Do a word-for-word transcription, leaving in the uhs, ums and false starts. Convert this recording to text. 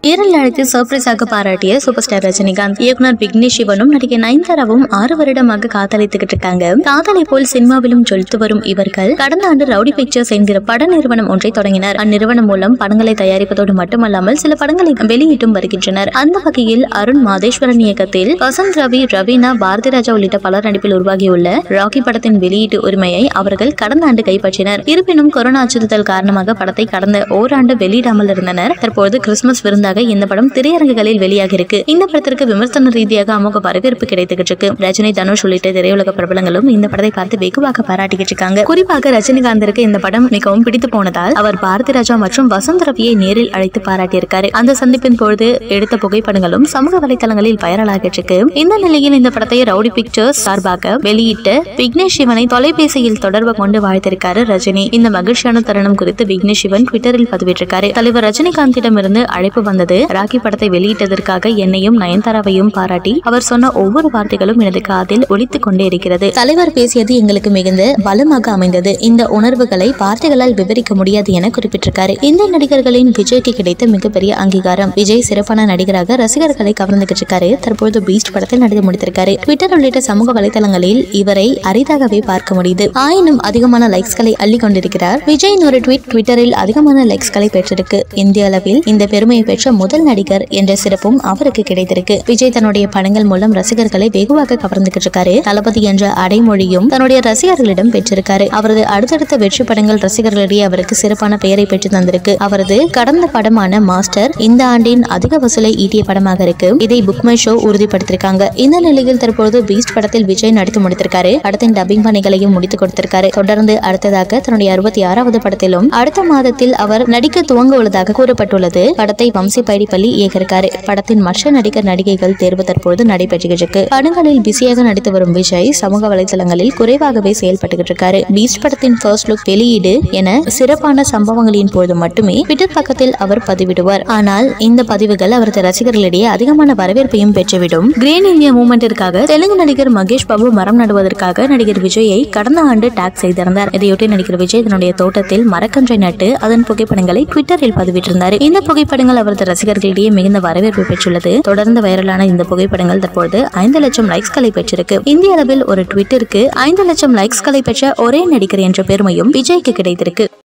நேரில் அழைத்து சர்ப்ரைஸாக பாராட்டிய சூப்பர் ஸ்டார் ரஜினிகாந்த். இயக்குனர் விக்னேஷ் சிவனும் நடிகை நயன்தாராவும் ஆறு வருடமாக காதலித்துக்கிட்டு இருக்காங்க. காதலை போல் சினிமாவிலும் ஜொலித்து வரும் இவர்கள் கடந்த ஆண்டு ரவுடி பிக்சர்ஸ் என்கிற பட நிறுவனம் ஒன்றை தொடங்கினர். அந்நிறுவனம் மூலம் படங்களை தயாரிப்பதோடு மட்டுமல்லாமல் சில படங்களை வெளியிட்டும் வருகின்றனர். அந்த வகையில் அருண் மாதேஸ்வரன் இயக்கத்தில் வசந்த் ரவி, ரவீனா, பாரதி ராஜா உள்ளிட்ட பலர் நடிப்பில் உருவாகியுள்ள ராக்கி படத்தின் வெளியீட்டு உரிமையை அவர்கள் கடந்த ஆண்டு கைப்பற்றினர். இருப்பினும் கொரோனா அச்சுறுத்தல் காரணமாக படத்தை கடந்த ஓராண்டு வெளியிடாமல் இருந்தனர். தற்போது கிறிஸ்துமஸ் விருந்தாக இந்த படம் திரையரங்குகளில் வெளியாகி இருக்கு. இந்த படத்திற்கு விமர்சன ரீதியாக அமோக வரவேற்பு கிடைத்துக்கிட்டு இருக்கு. ரஜினி, தனுஷ் உள்ளிட்ட திரையுலக பிரபலங்களும் இந்த படத்தை பார்த்து வெகுவாக பாராட்டிக்கிட்டு இருக்காங்க. குறிப்பாக ரஜினிகாந்திற்கு இந்த படம் மிகவும் பிடித்து போனதால் அவர் பாரதி ராஜா மற்றும் வசந்த் ரவியை நேரில் அழைத்து பாராட்டியிருக்காரு. அந்த சந்திப்பின் பொழுது எடுத்த புகைப்படங்களும் சமூக வலைதளங்களில் வைரலாகிட்டு இருக்கு. இந்த நிலையில் இந்த படத்தை ரவுடி பிக்சர்ஸ் சார்பாக வெளியிட்டு விக்னேஷ் சிவனை தொலைபேசியில் தொடர்பு கொண்டு வாழ்த்திருக்காரு ரஜினி. இந்த மகிழ்ச்சியான தருணம் குறித்து விக்னேஷ் சிவன் ட்விட்டரில் பதிவிட்டிருக்காரு. தலைவர் ரஜினிகாந்திடம் இருந்து அழைப்பு வந்தது. ராக்கி படத்தை வெளியிட்டதற்காக என்னையும் நயன்தாராவையும் பாராட்டி அவர் சொன்ன ஒவ்வொரு வார்த்தைகளும் எனது காதில் ஒலித்துக் கொண்டே இருக்கிறது. தலைவர் பேசியது எங்களுக்கு மிகுந்த பலமாக அமைந்தது. இந்த உணர்வுகளை வார்த்தைகளால் விவரிக்க முடியாது என குறிப்பிட்டிருக்காரு. இந்த நடிகர்களின் விஜய்க்கு கிடைத்த மிகப்பெரிய அங்கீகாரம். விஜய் சிறப்பான நடிகராக ரசிகர்களை கவர்ந்துகிட்டு இருக்காரு. தற்போது பீஸ்ட் படத்தில் நடித்து முடித்திருக்காரு. ட்விட்டர் உள்ளிட்ட சமூக வலைதளங்களில் இவரை அரிதாகவே பார்க்க முடியுது. ஆயினும் அதிகமான லைக்ஸ்களை அள்ளி கொண்டிருக்கிறார். விஜயின் ஒரு ட்வீட் ட்விட்டரில் அதிகமான லைக்ஸ்களை பெற்றிருக்கு. இந்திய அளவில் இந்த பெருமையை பெற்ற முதல் நடிகர் என்ற சிறப்பும் அவருக்கு கிடைத்திருக்கு. விஜய் தன்னுடைய படங்கள் மூலம் ரசிகர்களை வெகுவாக கவர்ந்துகிட்டு இருக்காரு. தளபதி என்ற அடைமொழியும் தன்னுடைய ரசிகர்களிடம் பெற்றிருக்காரு. அவரது அடுத்தடுத்த வெற்றி படங்கள் ரசிகர்களிடையே அவருக்கு சிறப்பான பெயரை பெற்று தந்திருக்கு. அவரது கடந்த படமான மாஸ்டர் இந்த ஆண்டின் அதிக வசூலை ஈட்டிய படமாக இருக்கு. இதை புக் மை ஷோ உறுதிப்படுத்திருக்காங்க. இந்த நிலையில் தற்போது பீஸ்ட் படத்தில் விஜய் நடித்து முடித்திருக்காரு. படத்தின் டப்பிங் பணிகளையும் முடித்து கொடுத்திருக்காரு. தொடர்ந்து அடுத்ததாக தன்னுடைய அறுபத்தி ஆறாவது படத்திலும் அடுத்த மாதத்தில் அவர் நடிக்க துவங்க உள்ளதாக கூறப்பட்டுள்ளது. படத்தை வம்சி பைடிப்பள்ளி இயக்கியிருக்காரு. படத்தின் மற்ற நடிகர் நடிகைகள் தேர்வு தற்போது நடைபெற்றுகிட்டு. படங்களில் பிஸியாக நடித்து வரும் விஜய் சமூக வலைதளங்களில் குறைவாகவே செயல்பட்டுகிட்டு இருக்காரு. பீஸ்ட் படத்தின் ஃபர்ஸ்ட் லுக் வெளியீடு என சிறப்பான சம்பவங்களின் போது மட்டுமே ட்விட்டர் பக்கத்தில் அவர் பதிவிடுவார். ஆனால் இந்த பதிவுகள் அவரது ரசிகர்களிடையே அதிகமான வரவேற்பையும் பெற்றுவிடும். கிரீன் இந்தியா மூவ்மெண்டிற்காக தெலுங்கு நடிகர் மகேஷ் பாபு மரம் நடுவதற்காக நடிகர் விஜயை கடந்த ஆண்டு டாக் செய்திருந்தார். இதையொட்டி நடிகர் விஜய் தன்னுடைய தோட்டத்தில் மரக்கன்றை நட்டு அதன் புகைப்படங்களை ட்விட்டரில் பதிவிட்டிருந்தார். இந்த புகைப்படங்கள் அவரது ரசிகர்களிடையே மிகுந்த வரவேற்பு பெற்றுள்ளது. தொடர்ந்து வைரலான இந்த புகைப்படங்கள் தற்போது ஐந்து லட்சம் லைக்ஸ்களை பெற்றிருக்கு. இந்திய அளவில் ஒரு ட்விட்டருக்கு ஐந்து லட்சம் லைக்ஸ்களை பெற்ற ஒரே நடிகர் என்ற பெருமையும் விஜய்க்கு கிடைத்திருக்கு.